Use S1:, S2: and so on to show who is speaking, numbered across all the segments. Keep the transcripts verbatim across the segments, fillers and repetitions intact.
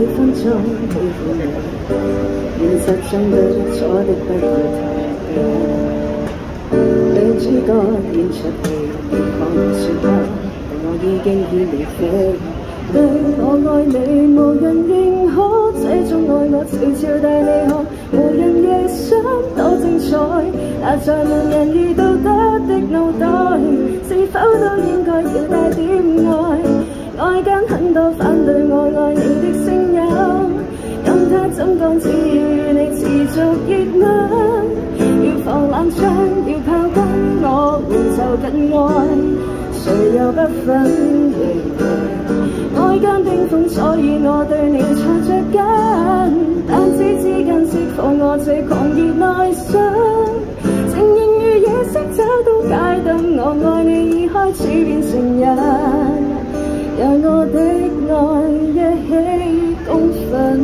S1: 分鐘喜歡你，現實中對錯的不要太避。女主角演出戲，講説話，但我已經已離飛。對我愛你，無人認可，這種愛我悄悄帶你學，無人亦想多精彩。但在無人遇到得的腦袋，是否都應該要帶點愛？外間很多反對我愛你的聲音，任它怎講，只要與你持續熱吻，要放冷槍，要炮轟，我們就緊愛，誰又不分外間冰封，所以我對你才着緊，彈指之間釋放我這狂熱內心，情形如夜色找到街燈，我愛你已開始變成人。讓我的愛一起公憤。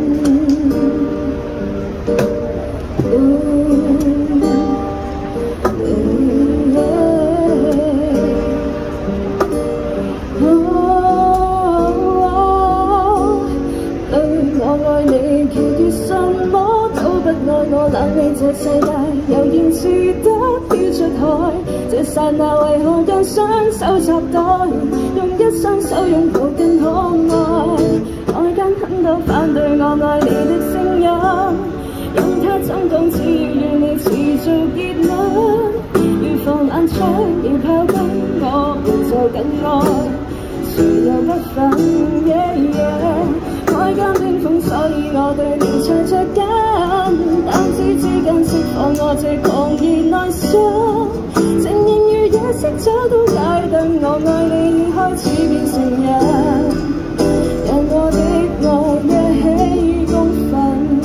S1: 對我愛你，其餘什麼都不愛我，冷你這世界悠然自得飄出海，這剎那為何讓雙手插袋，用一雙手擁抱更可愛。外間很多反對我愛你的聲音，任它怎講，只要與你持續熱吻，要放冷槍，要炮轟，我們就緊愛，誰又不忿？ Yeah, yeah 外間冰封，所以我對你才着緊，彈指之間釋放我這狂熱內心，情形如夜色找到街燈，我愛你已開始變成人，讓我的愛一起公憤。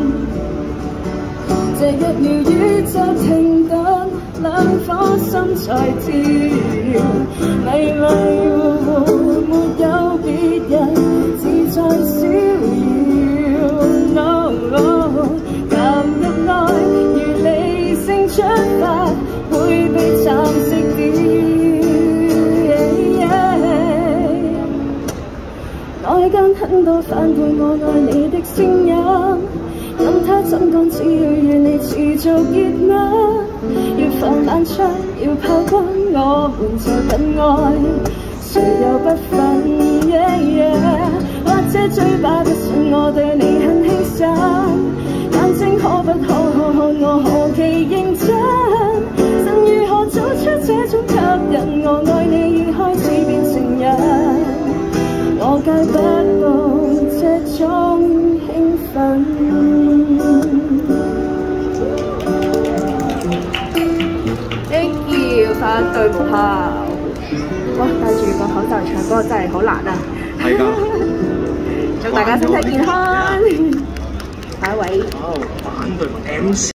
S1: 這一秒宇宙停頓，兩顆心在跳，迷迷糊糊沒有別人。 在逍遙 ，no， 踏入愛如理性出發，會被蠶食掉。外間很多反對我愛你的聲音，任它怎講，只要與你持續熱吻，要放冷槍，要炮轟，我們就緊愛，誰又不忿？ Yeah, yeah 或者最怕不信我對你很犧牲，眼睛可不可看我何其認真？神如何做出這種吸引？我愛你已開始變成人，我戒不到這種興奮。Thank you， 反對炮。哇！戴住個口罩唱歌真係好難啊！係㗎。祝大家身體健康。下一位。反對 M C。